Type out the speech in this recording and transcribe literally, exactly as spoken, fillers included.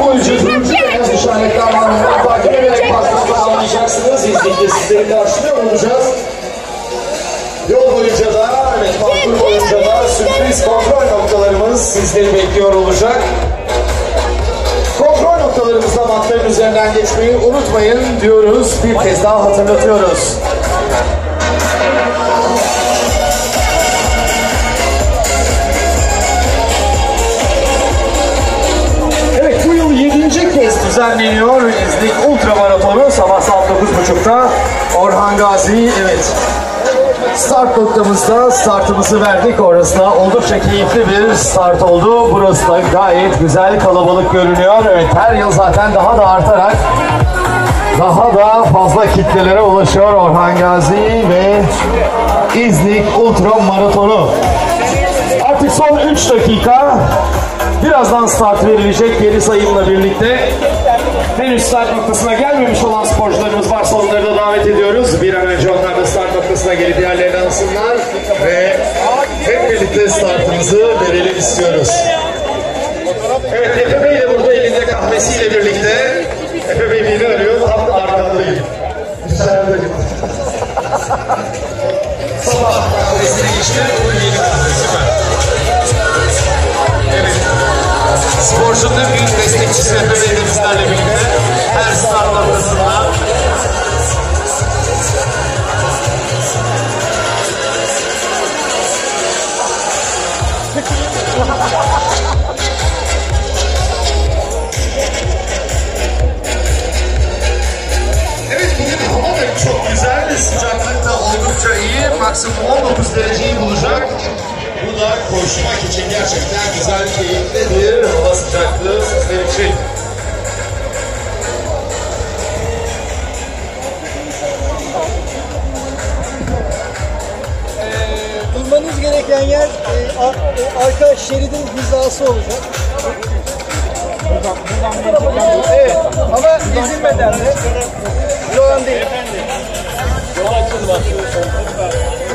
boyunca turuncu beyaz işaretlerden takip ederek pasları sağlayacaksınız. İzlikte sizleri karşılıyor olacağız. Yol boyunca da, evet parkur boyunca da sürpriz kontrol noktalarımız sizleri bekliyor olacak. Kontrol noktalarımızda matların üzerinden geçmeyi unutmayın diyoruz. Bir kez daha hatırlatıyoruz. Evet, bu yıl yedinci kez düzenleniyor İznik Ultra Maratonu. Sabah saat dokuz buçukta Orhan Gazi, evet. Start noktamızda startımızı verdik. Orası da oldukça keyifli bir start oldu. Burası da gayet güzel, kalabalık görünüyor. Evet, her yıl zaten daha da artarak daha da fazla kitlelere ulaşıyor Orhan Gazi ve İznik Ultra Maratonu. Artık son üç dakika. Birazdan start verilecek geri sayımla birlikte. Henüz start noktasına gelmemiş olan sporcularımız varsa onları da davet ediyoruz. Bir an önce onlar da start noktasına gelip diğerlerini alsınlar ve hep birlikte startımızı verelim istiyoruz. Evet, Efe Bey de burada elinde kahvesiyle birlikte. Efe Bey beni arıyor, tam arkadayım. Dışarıdayım. Sabah kahvesine geçti, bu yeni kahvesi var. Evet. Sporcunun büyük destekçisi Efe Bey de bizlerle birlikte her start noktasında. Evet, bugün hava da çok güzel, sıcaklık da oldukça iyi, maksimum on dokuz dereceyi bulacak. Bu da koşmak için gerçekten güzel, keyifli bir hava sıcaklığı sizler için. Ee, durmanız gereken yer e, ar e, arka şeridin hizası olacak. Buradan, buradan evet, ama ezilmeden de. Yoran değil. Yol açılması.